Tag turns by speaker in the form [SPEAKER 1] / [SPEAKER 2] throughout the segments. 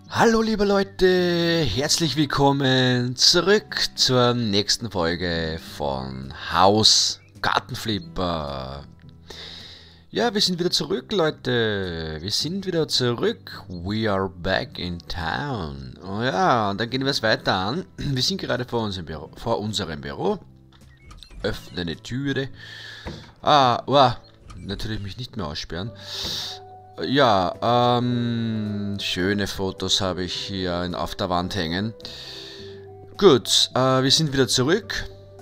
[SPEAKER 1] Hallo liebe Leute, herzlich willkommen zurück zur nächsten Folge von Haus Gartenflipper. Ja, wir sind wieder zurück, Leute. Wir sind wieder zurück. We are back in town. Oh ja, und dann gehen wir es weiter an. Wir sind gerade vor unserem Büro. Öffne eine Türe. Natürlich mich nicht mehr aussperren. Ja, schöne Fotos habe ich hier auf der Wand hängen. Gut, wir sind wieder zurück.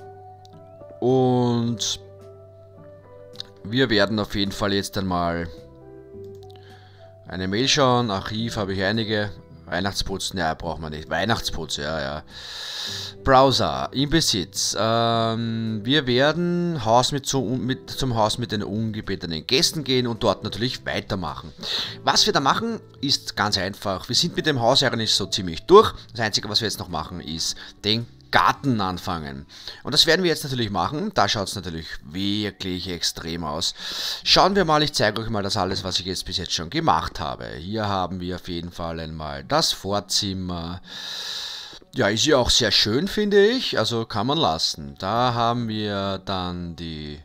[SPEAKER 1] Und wir werden auf jeden Fall jetzt einmal eine Mail schauen. Archiv habe ich einige. Weihnachtsputz, ja, braucht man nicht. Weihnachtsputz, ja. Browser, in Besitz. Wir werden zum Haus mit den ungebetenen Gästen gehen und dort natürlich weitermachen. Was wir da machen, ist ganz einfach. Wir sind mit dem Haus eigentlich so ziemlich durch. Das Einzige, was wir jetzt noch machen, ist den Garten anfangen. Und das werden wir jetzt natürlich machen. Da schaut es natürlich wirklich extrem aus. Schauen wir mal, ich zeige euch mal das alles, was ich jetzt bis jetzt schon gemacht habe. Hier haben wir auf jeden Fall einmal das Vorzimmer. Ja, ist ja auch sehr schön, finde ich. Also kann man lassen. Da haben wir dann die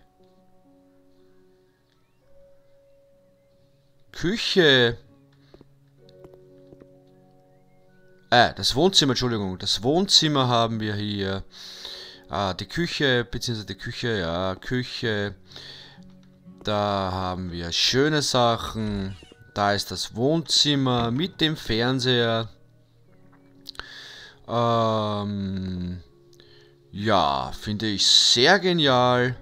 [SPEAKER 1] Küche. Das Wohnzimmer, Entschuldigung. Das Wohnzimmer haben wir hier. Die Küche, beziehungsweise die Küche, ja, Küche. Da haben wir schöne Sachen. Da ist das Wohnzimmer mit dem Fernseher. Ja, finde ich sehr genial.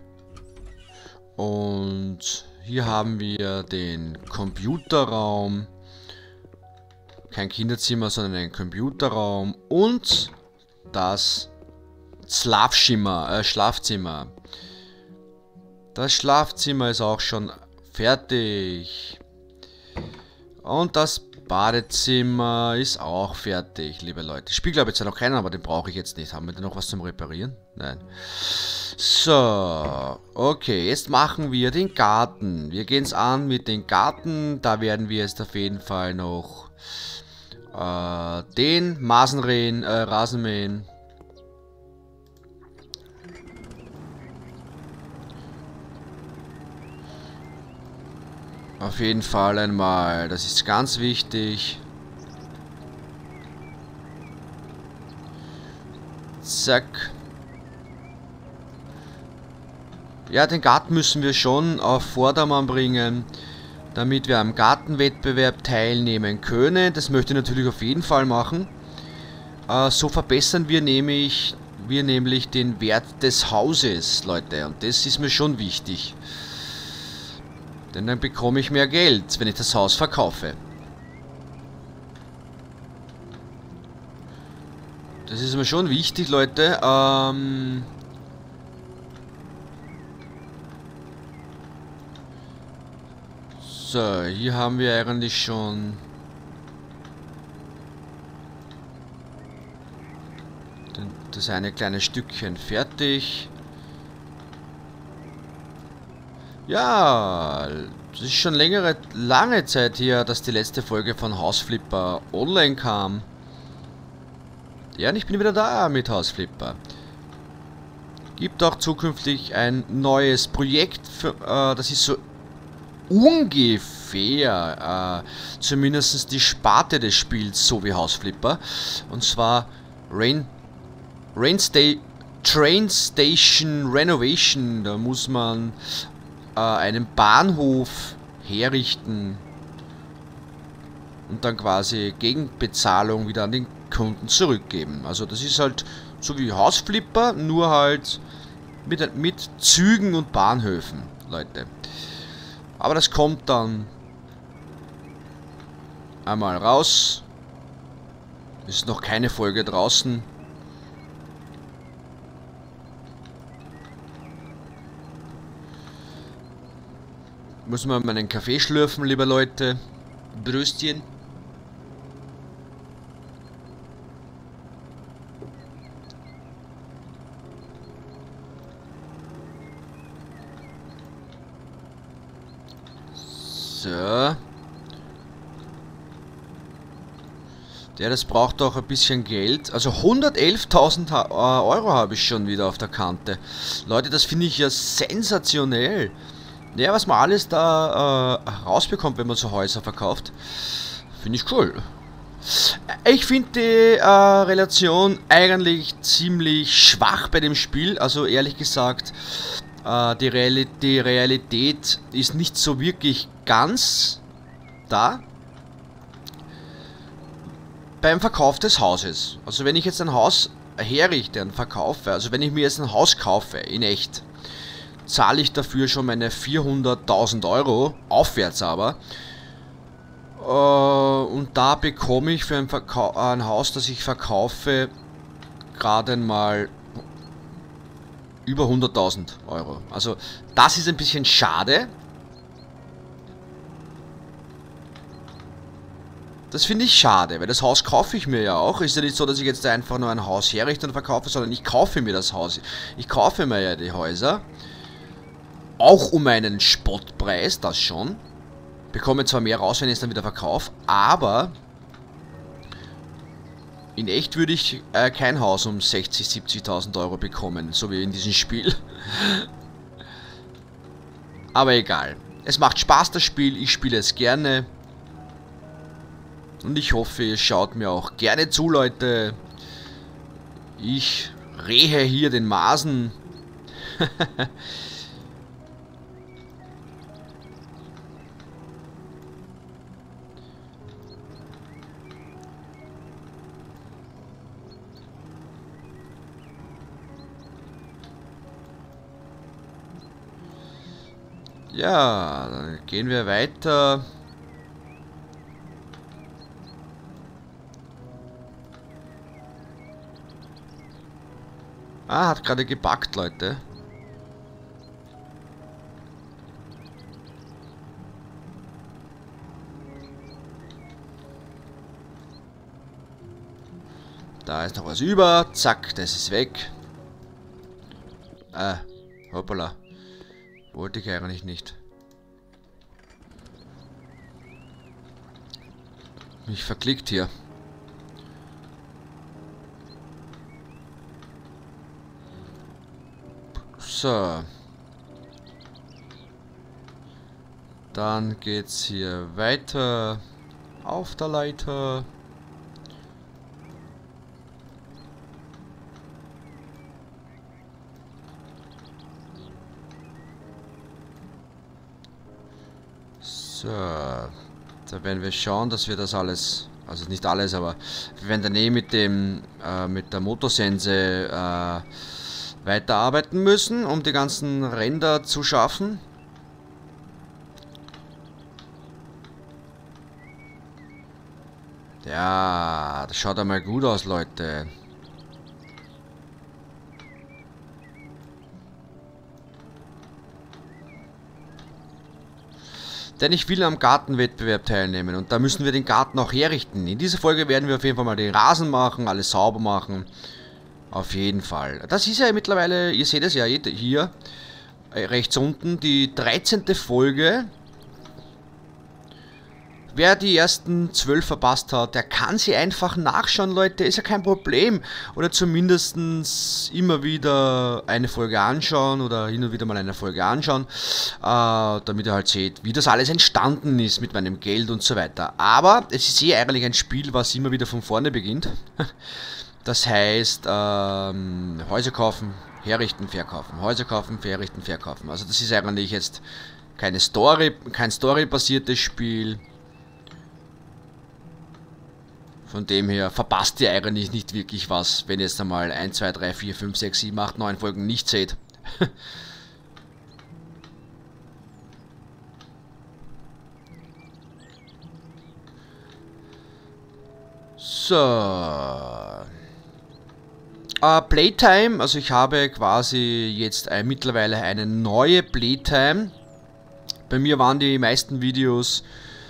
[SPEAKER 1] Und hier haben wir den Computerraum. Kein Kinderzimmer, sondern ein Computerraum. Und das Schlafzimmer. Das Schlafzimmer ist auch schon fertig. Und das Badezimmer ist auch fertig, liebe Leute. Spiegel habe ich jetzt noch keinen, aber den brauche ich jetzt nicht. Haben wir denn noch was zum Reparieren? Nein. So, okay, jetzt machen wir den Garten. Wir gehen es an mit dem Garten. Da werden wir jetzt auf jeden Fall noch den Rasenmähen. Auf jeden Fall einmal, das ist ganz wichtig. Zack. Ja, den Garten müssen wir schon auf Vordermann bringen, damit wir am Gartenwettbewerb teilnehmen können. Das möchte ich natürlich auf jeden Fall machen. So verbessern wir nämlich den Wert des Hauses, Leute. Und das ist mir schon wichtig. Denn dann bekomme ich mehr Geld, wenn ich das Haus verkaufe. Das ist mir schon wichtig, Leute. So, hier haben wir eigentlich schon das eine kleine Stückchen fertig. Ja, das ist schon lange Zeit hier, dass die letzte Folge von Hausflipper online kam. Ja, und ich bin wieder da mit Hausflipper. Gibt auch zukünftig ein neues Projekt, das ist so ungefähr zumindest die Sparte des Spiels, so wie Hausflipper. Und zwar Train Station Renovation. Da muss man einen Bahnhof herrichten und dann quasi gegen Bezahlung wieder an den Kunden zurückgeben. Also das ist halt so wie Hausflipper, nur halt mit Zügen und Bahnhöfen, Leute. Aber das kommt dann einmal raus. Ist noch keine Folge draußen. Muss man meinen Kaffee schlürfen, liebe Leute. Bröstchen. So. Ja, das braucht auch ein bisschen Geld. Also 111.000 Euro habe ich schon wieder auf der Kante. Leute, das finde ich ja sensationell. Ja, was man alles da rausbekommt, wenn man so Häuser verkauft, finde ich cool. Ich finde die Relation eigentlich ziemlich schwach bei dem Spiel. Also ehrlich gesagt, die Realität ist nicht so wirklich ganz da. Beim Verkauf des Hauses. Also wenn ich jetzt ein Haus herrichte und verkaufe, also wenn ich mir jetzt ein Haus kaufe, in echt, zahle ich dafür schon meine 400.000 Euro, aufwärts aber. Und da bekomme ich für ein Haus, das ich verkaufe, gerade mal über 100.000 Euro. Also das ist ein bisschen schade. Das finde ich schade, weil das Haus kaufe ich mir ja auch. Ist ja nicht so, dass ich jetzt einfach nur ein Haus herrichte und verkaufe, sondern ich kaufe mir das Haus. Ich kaufe mir ja die Häuser. Auch um einen Spottpreis, das schon. Bekomme zwar mehr raus, wenn ich es dann wieder verkaufe, aber in echt würde ich kein Haus um 60.000, 70.000 Euro bekommen, so wie in diesem Spiel. Aber egal. Es macht Spaß, das Spiel. Ich spiele es gerne. Und ich hoffe, ihr schaut mir auch gerne zu, Leute. Ich rehe hier den Masen. Ja, dann gehen wir weiter. Ah, hat gerade gebackt, Leute. Da ist noch was über. Zack, das ist weg. Hoppala. Wollte ich eigentlich nicht. Mich verklickt hier. So. Dann geht's hier weiter auf der Leiter. So. Da werden wir schauen, dass wir das alles, also nicht alles, aber wir werden dann mit dem mit der Motorsense weiterarbeiten müssen, um die ganzen Ränder zu schaffen. Ja, das schaut einmal gut aus, Leute. Denn ich will am Gartenwettbewerb teilnehmen und da müssen wir den Garten auch herrichten. In dieser Folge werden wir auf jeden Fall mal den Rasen machen, alles sauber machen. Auf jeden Fall. Das ist ja mittlerweile, ihr seht es ja hier, rechts unten, die 13. Folge. Wer die ersten 12 verpasst hat, der kann sie einfach nachschauen, Leute, ist ja kein Problem. Oder zumindest immer wieder eine Folge anschauen oder hin und wieder mal eine Folge anschauen, damit ihr halt seht, wie das alles entstanden ist mit meinem Geld und so weiter. Aber es ist eigentlich ein Spiel, was immer wieder von vorne beginnt. Das heißt, Häuser kaufen, herrichten, verkaufen. Häuser kaufen, herrichten, verkaufen. Also das ist eigentlich jetzt keine Story, kein storybasiertes Spiel. Von dem her verpasst ihr eigentlich nicht wirklich was, wenn ihr jetzt einmal 1, 2, 3, 4, 5, 6, 7, 8, 9 Folgen nicht seht. So. Playtime, also ich habe quasi jetzt mittlerweile eine neue Playtime. Bei mir waren die meisten Videos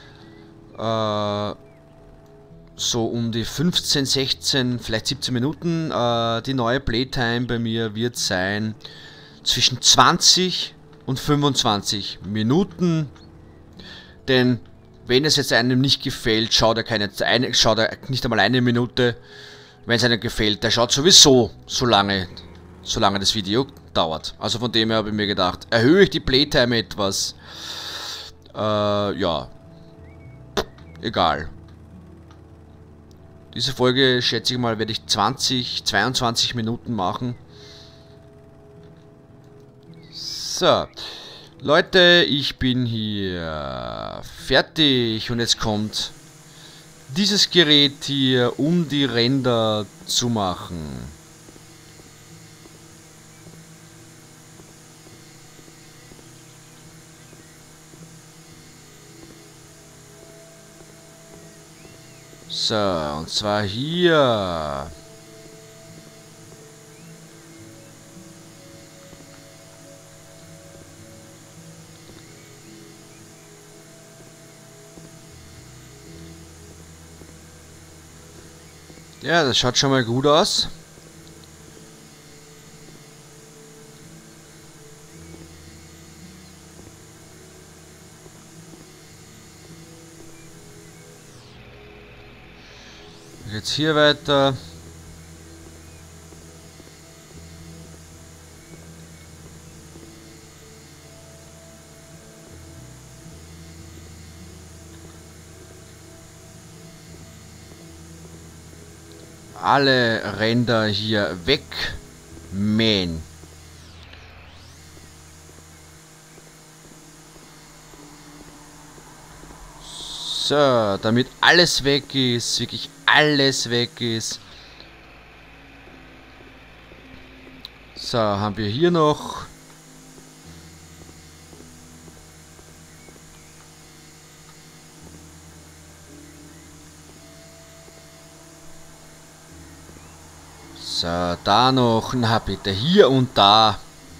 [SPEAKER 1] so um die 15, 16, vielleicht 17 Minuten. Die neue Playtime bei mir wird sein zwischen 20 und 25 Minuten. Denn wenn es jetzt einem nicht gefällt, schaut er nicht einmal eine Minute. Wenn es einem gefällt, der schaut sowieso so lange das Video dauert. Also von dem her habe ich mir gedacht, erhöhe ich die Playtime etwas. Ja. Egal. Diese Folge, schätze ich mal, werde ich 22 Minuten machen. So. Leute, ich bin hier fertig und jetzt kommt dieses Gerät hier, um die Ränder zu machen. So, und zwar hier. Ja, das schaut schon mal gut aus. Jetzt hier weiter. Alle Ränder hier wegmähen. So, damit alles weg ist, wirklich alles weg ist. So, haben wir hier noch so, da noch, na bitte, hier und da.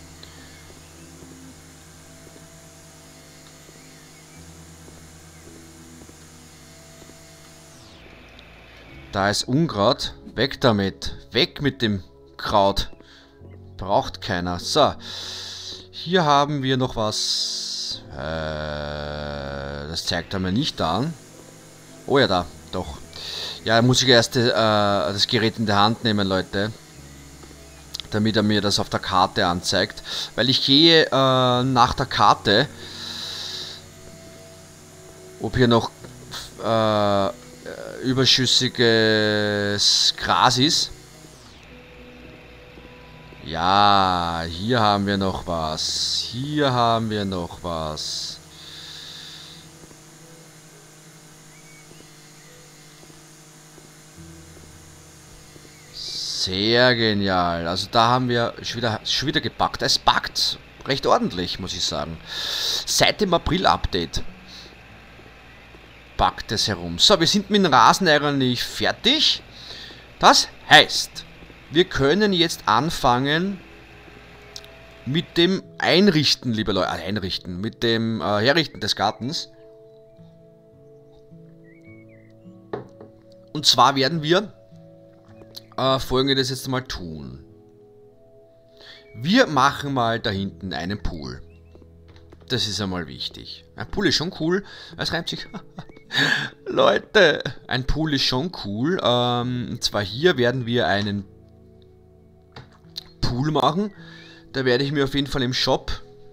[SPEAKER 1] Da ist Unkraut. Weg damit. Weg mit dem Kraut. Braucht keiner. So. Hier haben wir noch was. Das zeigt er mir nicht an. Oh ja, da. Doch. Ja, muss ich erst das Gerät in der Hand nehmen, Leute. Damit er mir das auf der Karte anzeigt. Weil ich gehe nach der Karte. Ob hier noch überschüssiges Gras ist. Ja, hier haben wir noch was. Hier haben wir noch was. Sehr genial. Also da haben wir schon wieder gepackt. Es packt recht ordentlich, muss ich sagen. Seit dem April-Update packt es herum. So, wir sind mit dem Rasen eigentlich fertig. Das heißt, wir können jetzt anfangen mit dem Einrichten, liebe Leute. Einrichten, mit dem Herrichten des Gartens. Und zwar werden wir Folgendes jetzt mal tun. Wir machen mal da hinten einen Pool. Das ist einmal wichtig. Ein Pool ist schon cool. Es reimt sich. Leute, ein Pool ist schon cool. Und zwar hier werden wir einen Pool machen. Da werde ich mir auf jeden Fall im Shop.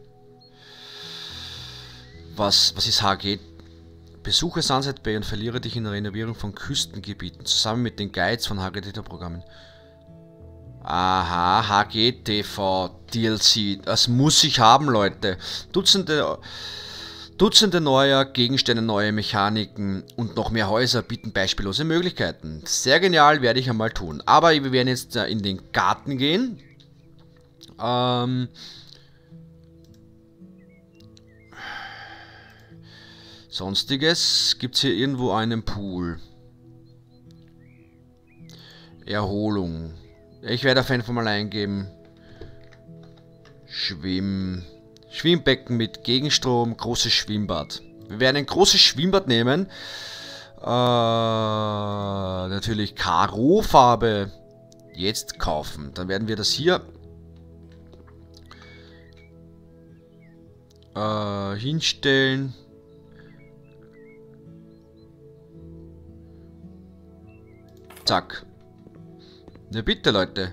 [SPEAKER 1] Was ist HG? Besuche Sunset Bay und verliere dich in der Renovierung von Küstengebieten zusammen mit den Guides von HGTV-Programmen. Aha, HGTV DLC. Das muss ich haben, Leute. Dutzende neuer Gegenstände, neue Mechaniken und noch mehr Häuser bieten beispiellose Möglichkeiten. Sehr genial, werde ich einmal tun. Aber wir werden jetzt in den Garten gehen. Sonstiges. Gibt es hier irgendwo einen Pool? Erholung. Ich werde auf jeden Fall mal eingeben. Schwimmbecken mit Gegenstrom, großes Schwimmbad. Wir werden ein großes Schwimmbad nehmen. Natürlich Karo-Farbe jetzt kaufen. Dann werden wir das hier hinstellen. Zack. Na bitte, Leute.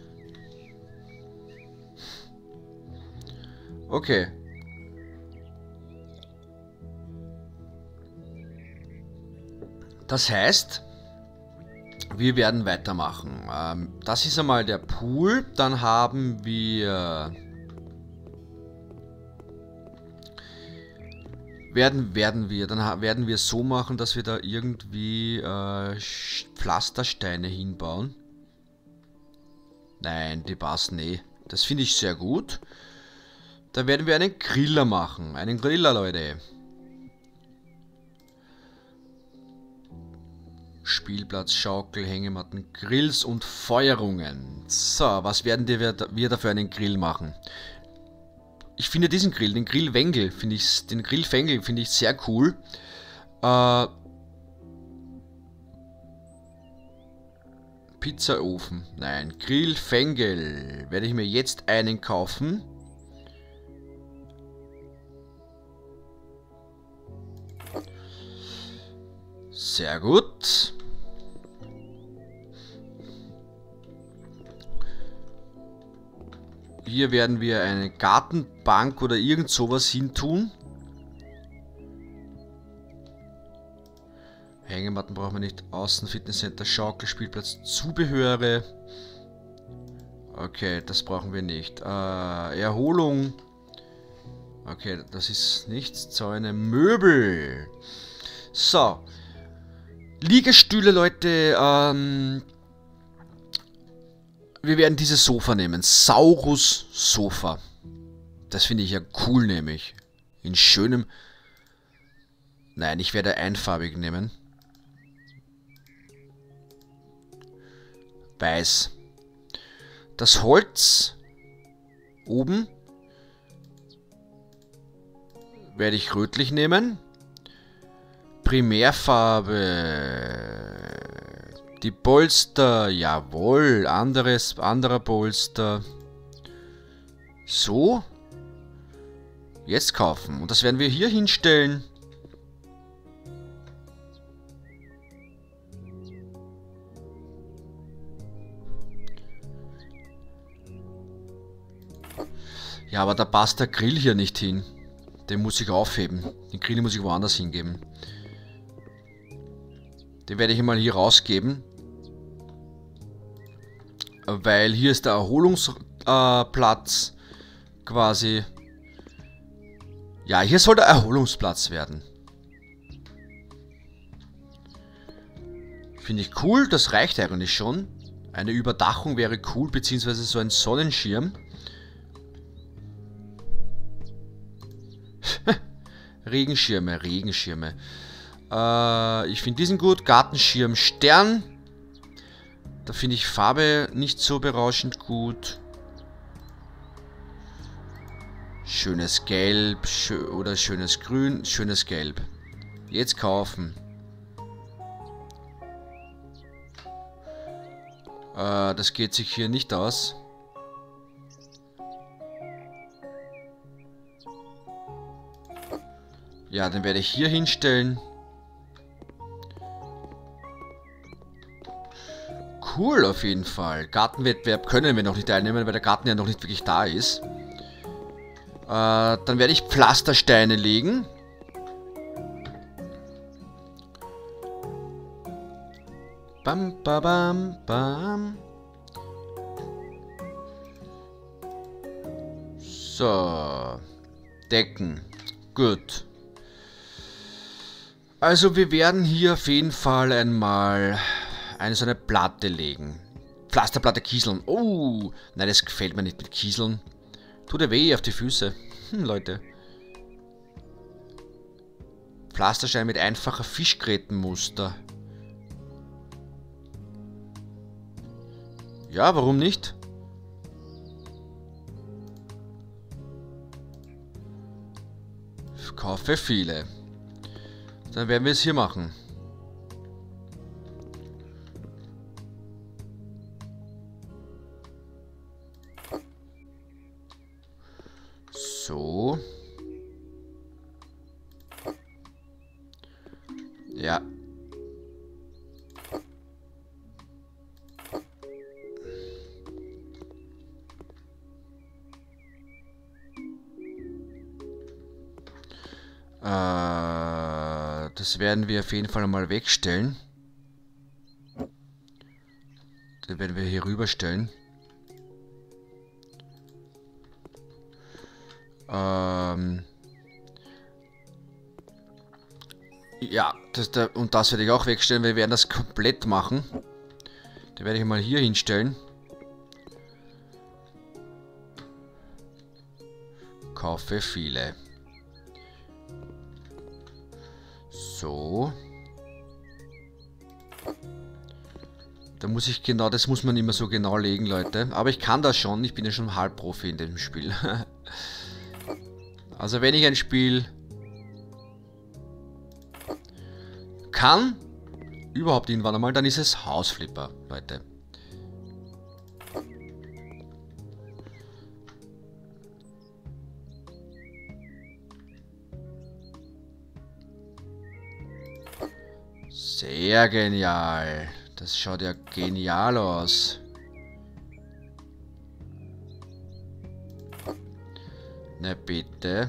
[SPEAKER 1] Okay. Das heißt, wir werden weitermachen. Das ist einmal der Pool. Dann haben wir... Werden wir so machen, dass wir da irgendwie Pflastersteine hinbauen. Nein, die passen nicht. Das finde ich sehr gut. Da werden wir einen Griller machen. Einen Griller, Leute. Spielplatz, Schaukel, Hängematten, Grills und Feuerungen. So, was werden wir dafür einen Grill machen? Ich finde diesen Grill, den Grillwengel, finde ich sehr cool. Pizzaofen, nein, Grillfengel. Werde ich mir jetzt einen kaufen. Sehr gut. Hier werden wir eine Gartenbank oder irgend sowas hin tun. Hängematten brauchen wir nicht. Außen Fitnesscenter, Schaukel, Spielplatz, Zubehöre. Okay, das brauchen wir nicht. Erholung. Okay, das ist nichts. Zäune, Möbel. So. Liegestühle, Leute. Wir werden dieses Sofa nehmen. Saurus Sofa. Das finde ich ja cool, nämlich. In schönem... Nein, ich werde einfarbig nehmen. Weiß. Das Holz oben werde ich rötlich nehmen. Primärfarbe... Die Polster, jawohl, anderer Polster. So. Jetzt kaufen. Und das werden wir hier hinstellen. Ja, aber da passt der Grill hier nicht hin. Den muss ich aufheben. Den Grill muss ich woanders hingeben. Den werde ich mal hier rausgeben. Weil hier ist der Erholungsplatz quasi. Ja, hier soll der Erholungsplatz werden. Finde ich cool, das reicht eigentlich schon. Eine Überdachung wäre cool, beziehungsweise so ein Sonnenschirm. Regenschirme. Ich finde diesen gut. Gartenschirm Stern. Da finde ich Farbe nicht so berauschend gut. Schönes Gelb oder schönes Grün. Schönes Gelb. Jetzt kaufen. Das geht sich hier nicht aus. Ja, den werde ich hier hinstellen. Cool auf jeden Fall. Gartenwettbewerb können wir noch nicht teilnehmen, weil der Garten ja noch nicht wirklich da ist. Dann werde ich Pflastersteine legen. Bam, bam, bam, bam. So. Decken. Gut. Also wir werden hier auf jeden Fall einmal so eine Platte legen. Pflasterplatte kieseln. Oh, nein, das gefällt mir nicht mit Kieseln. Tut ja weh auf die Füße. Leute. Pflasterstein mit einfacher Fischgrätenmuster. Ja, warum nicht? Ich kaufe viele. Dann werden wir es hier machen. So. Ja. Das werden wir auf jeden Fall mal wegstellen. Den werden wir hier rüberstellen. Ja, und das werde ich auch wegstellen. Wir werden das komplett machen. Den werde ich mal hier hinstellen. Kaufe viele. So. Da muss ich genau, das muss man immer so genau legen, Leute. Aber ich kann das schon. Ich bin ja schon Halbprofi in dem Spiel. Also wenn ich ein Spiel kann, überhaupt irgendwann einmal, dann ist es Hausflipper, Leute. Sehr genial. Das schaut ja genial aus. Na bitte.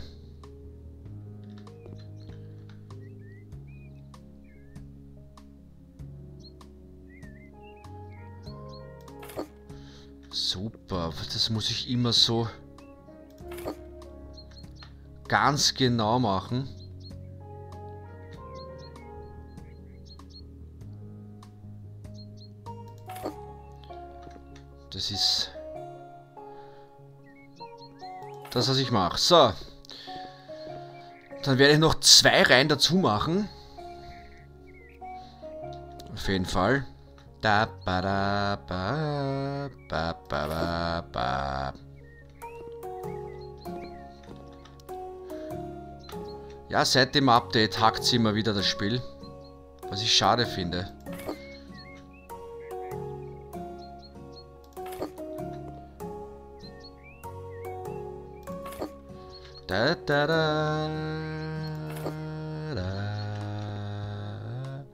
[SPEAKER 1] Super, das muss ich immer so ganz genau machen. Das ist das, was ich mache. So. Dann werde ich noch 2 Reihen dazu machen. Auf jeden Fall. Da, ba, da, ba, ba, ba, ba, ba. Ja, seit dem Update hackt sie immer wieder das Spiel. Was ich schade finde. Da, da, da, da.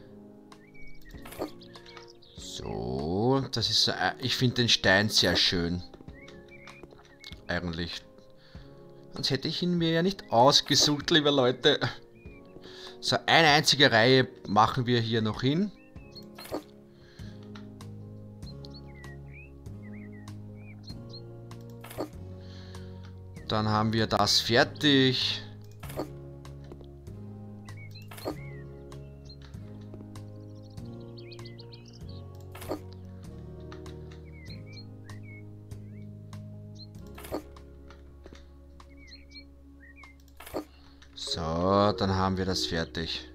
[SPEAKER 1] So, das ist, ich finde den Stein sehr schön. Eigentlich. Sonst hätte ich ihn mir ja nicht ausgesucht, liebe Leute. So, eine einzige Reihe machen wir hier noch hin. Dann haben wir das fertig. So, dann haben wir das fertig.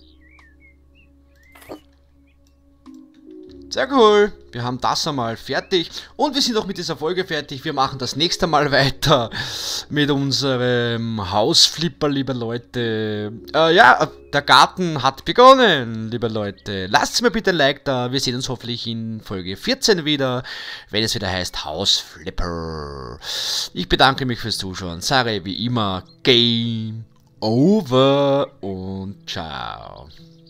[SPEAKER 1] Sehr cool. Wir haben das einmal fertig. Und wir sind auch mit dieser Folge fertig. Wir machen das nächste Mal weiter mit unserem Hausflipper, liebe Leute. Ja, der Garten hat begonnen, liebe Leute. Lasst mir bitte ein Like da. Wir sehen uns hoffentlich in Folge 14 wieder, wenn es wieder heißt Hausflipper. Ich bedanke mich fürs Zuschauen. Sage wie immer, Game Over und ciao.